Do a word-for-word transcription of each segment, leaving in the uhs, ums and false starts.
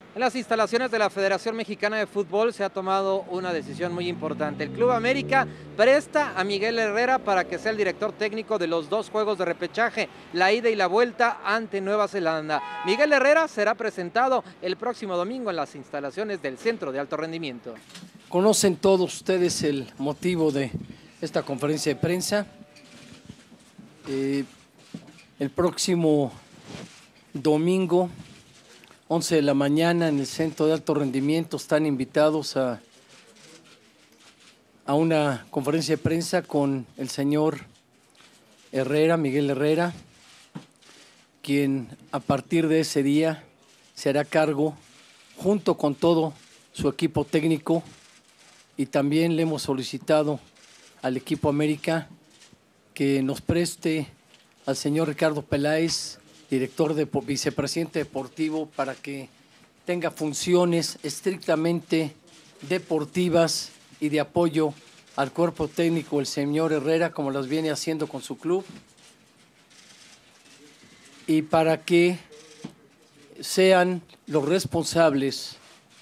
En las instalaciones de la Federación Mexicana de Fútbol se ha tomado una decisión muy importante. El Club América presta a Miguel Herrera para que sea el director técnico de los dos juegos de repechaje, la ida y la vuelta ante Nueva Zelanda. Miguel Herrera será presentado el próximo domingo en las instalaciones del Centro de Alto Rendimiento. Conocen todos ustedes el motivo de esta conferencia de prensa. Eh, el próximo domingo, once de la mañana, en el Centro de Alto Rendimiento, están invitados a, a una conferencia de prensa con el señor Herrera, Miguel Herrera, quien a partir de ese día se hará cargo, junto con todo su equipo técnico, y también le hemos solicitado al equipo América que nos preste al señor Ricardo Peláez, director de vicepresidente deportivo, para que tenga funciones estrictamente deportivas y de apoyo al cuerpo técnico el señor Herrera, como las viene haciendo con su club, y para que sean los responsables,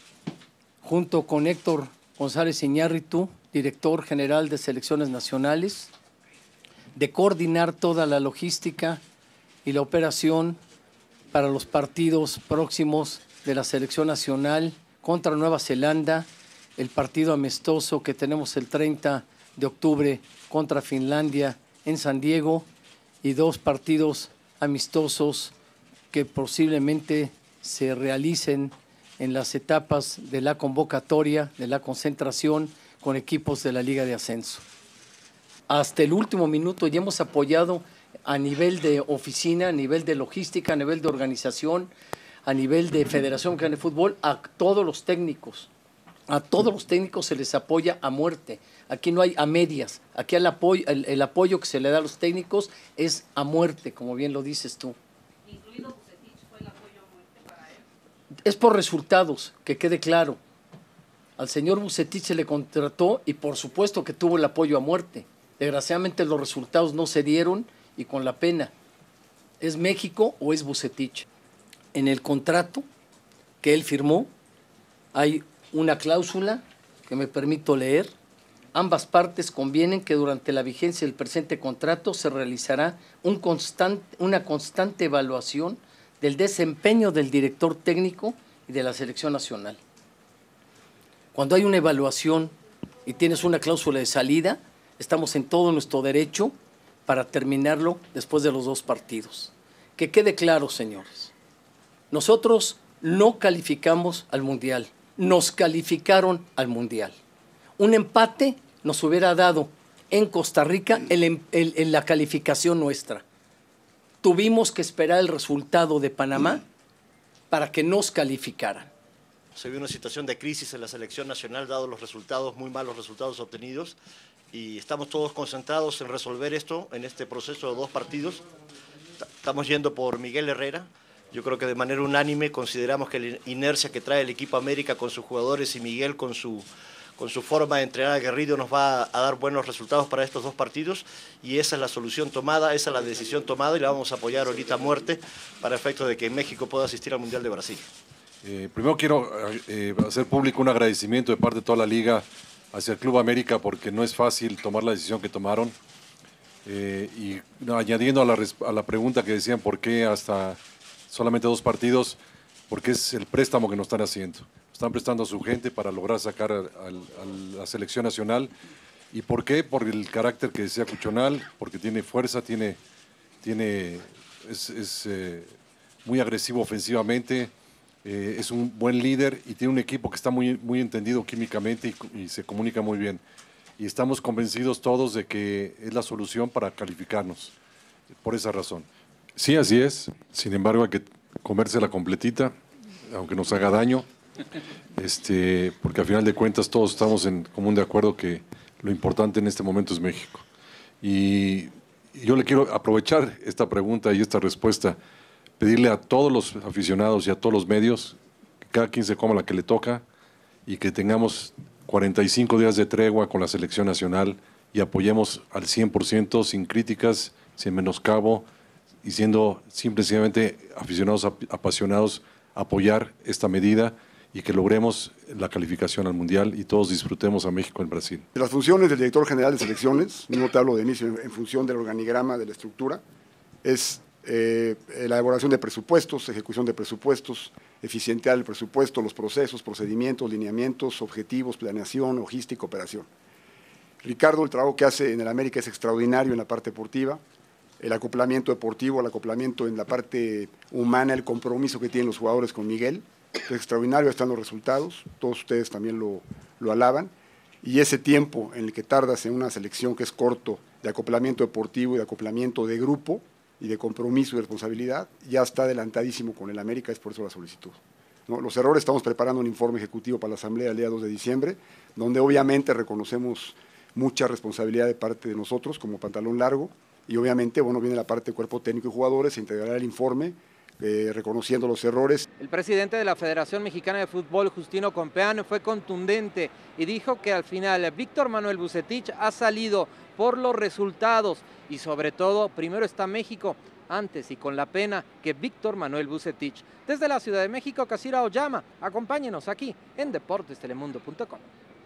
junto con Héctor González Iñárritu, director general de selecciones nacionales, de coordinar toda la logística y la operación para los partidos próximos de la selección nacional contra Nueva Zelanda, el partido amistoso que tenemos el treinta de octubre contra Finlandia en San Diego, y dos partidos amistosos que posiblemente se realicen en las etapas de la convocatoria, de la concentración con equipos de la Liga de Ascenso. Hasta el último minuto ya hemos apoyado a nivel de oficina, a nivel de logística, a nivel de organización, a nivel de Federación Mexicana de Fútbol, a todos los técnicos. A todos los técnicos se les apoya a muerte. Aquí no hay a medias. Aquí el apoyo, el, el apoyo que se le da a los técnicos es a muerte, como bien lo dices tú. Incluido Vucetich, ¿fue el apoyo a muerte para él? Es por resultados, que quede claro. Al señor Vucetich se le contrató y por supuesto que tuvo el apoyo a muerte. Desgraciadamente los resultados no se dieron, y con la pena. ¿Es México o es Vucetich? En el contrato que él firmó hay una cláusula que me permito leer. Ambas partes convienen que durante la vigencia del presente contrato se realizará un constante, una constante evaluación del desempeño del director técnico y de la selección nacional. Cuando hay una evaluación y tienes una cláusula de salida, estamos en todo nuestro derecho para terminarlo después de los dos partidos. Que quede claro, señores, nosotros no calificamos al Mundial, nos calificaron al Mundial. Un empate nos hubiera dado en Costa Rica el, el, el, la calificación nuestra. Tuvimos que esperar el resultado de Panamá para que nos calificaran. Se vio una situación de crisis en la selección nacional, dado los resultados, muy malos resultados obtenidos, y estamos todos concentrados en resolver esto en este proceso de dos partidos. Estamos yendo por Miguel Herrera. Yo creo que de manera unánime consideramos que la inercia que trae el equipo América con sus jugadores y Miguel con su, con su forma de entrenar aguerrido nos va a dar buenos resultados para estos dos partidos, y esa es la solución tomada, esa es la decisión tomada, y la vamos a apoyar ahorita a muerte para efecto de que México pueda asistir al Mundial de Brasil. Eh, primero quiero eh, hacer público un agradecimiento de parte de toda la Liga hacia el Club América, porque no es fácil tomar la decisión que tomaron. Eh, y no, añadiendo a la, a la pregunta que decían por qué hasta solamente dos partidos, porque es el préstamo que nos están haciendo. Están prestando a su gente para lograr sacar a, a, a la selección nacional. ¿Y por qué? Por el carácter que decía Cuchonal, porque tiene fuerza, tiene, tiene, es, es eh, muy agresivo ofensivamente. Eh, es un buen líder y tiene un equipo que está muy, muy entendido químicamente y, y se comunica muy bien. Y estamos convencidos todos de que es la solución para calificarnos, por esa razón. Sí, así es. Sin embargo, hay que comérsela completita, aunque nos haga daño, este, porque al final de cuentas todos estamos en común de acuerdo que lo importante en este momento es México. Y yo le quiero aprovechar esta pregunta y esta respuesta, pedirle a todos los aficionados y a todos los medios que cada quien se coma la que le toca y que tengamos cuarenta y cinco días de tregua con la selección nacional y apoyemos al cien por ciento sin críticas, sin menoscabo y siendo simplemente aficionados apasionados apoyar esta medida y que logremos la calificación al Mundial y todos disfrutemos a México en Brasil. Las funciones del director general de selecciones, no te hablo de inicio en función del organigrama de la estructura, es eh, la elaboración de presupuestos, ejecución de presupuestos, eficientar el presupuesto, los procesos, procedimientos, lineamientos, objetivos, planeación, logística, operación. Ricardo, el trabajo que hace en el América es extraordinario en la parte deportiva, el acoplamiento deportivo, el acoplamiento en la parte humana, el compromiso que tienen los jugadores con Miguel, es extraordinario, están los resultados, todos ustedes también lo, lo alaban, y ese tiempo en el que tardas en una selección que es corto, de acoplamiento deportivo y de acoplamiento de grupo, y de compromiso y responsabilidad, ya está adelantadísimo con el América, es por eso la solicitud. ¿No? Los errores, estamos preparando un informe ejecutivo para la Asamblea el día dos de diciembre, donde obviamente reconocemos mucha responsabilidad de parte de nosotros como pantalón largo, y obviamente, bueno, viene la parte de cuerpo técnico y jugadores, se integrará el informe, eh, reconociendo los errores. El presidente de la Federación Mexicana de Fútbol, Justino Compeán, fue contundente y dijo que al final Víctor Manuel Vucetich ha salido por los resultados y sobre todo, primero está México, antes y con la pena que Víctor Manuel Vucetich. Desde la Ciudad de México, Casira Oyama, acompáñenos aquí en deportes telemundo punto com.